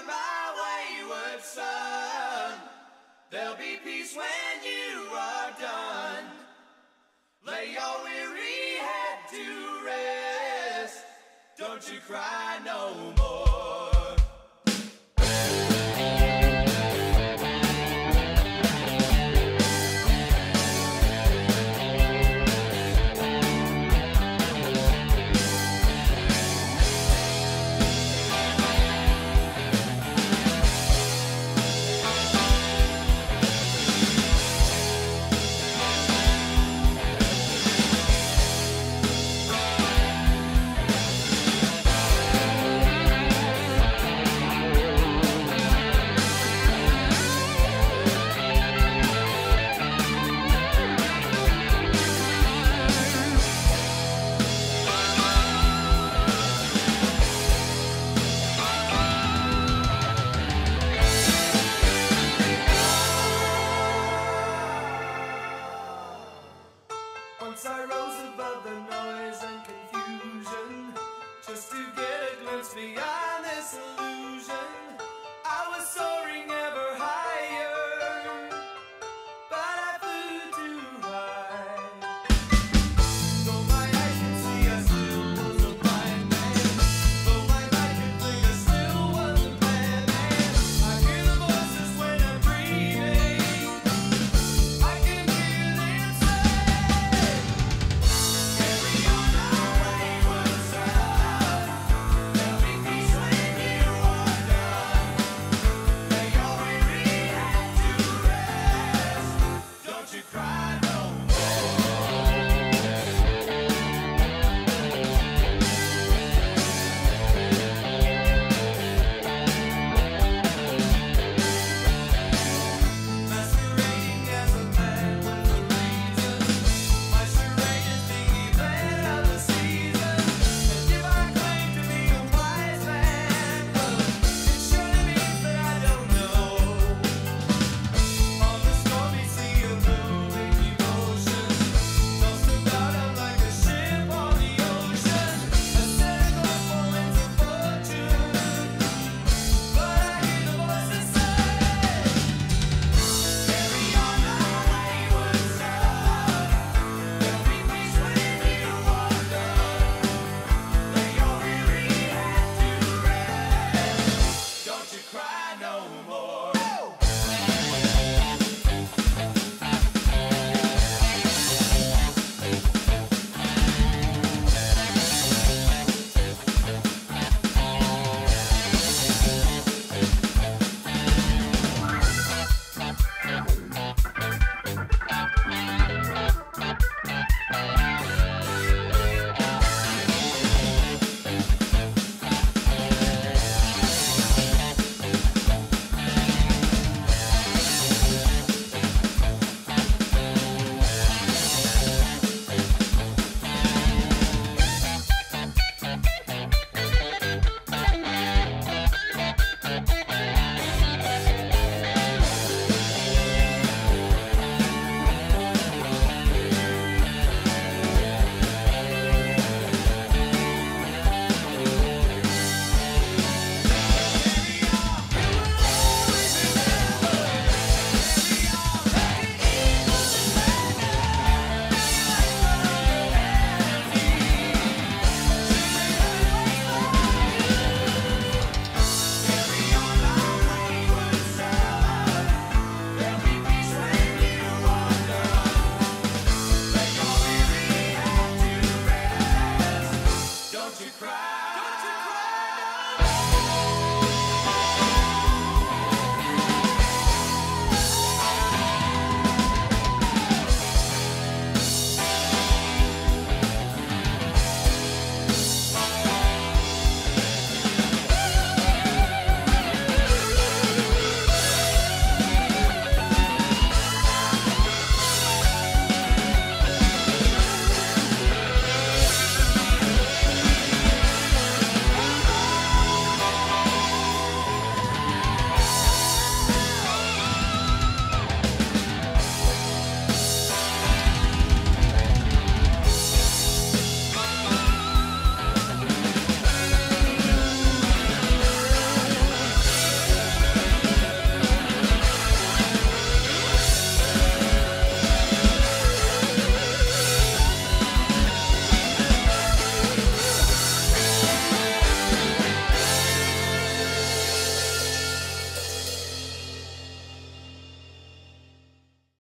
my wayward son. There'll be peace when you are done. Lay your weary head to rest. Don't you cry no more. Once I rose above the noise and confusion, just to get a glimpse beyond this illusion. I was soaring ever higher, but I flew too high. Though my eyes could see, I still was a blind man. Though my mind could think, I still was a bad man. I hear the voices when I'm dreaming. I can hear them say, don't you cry.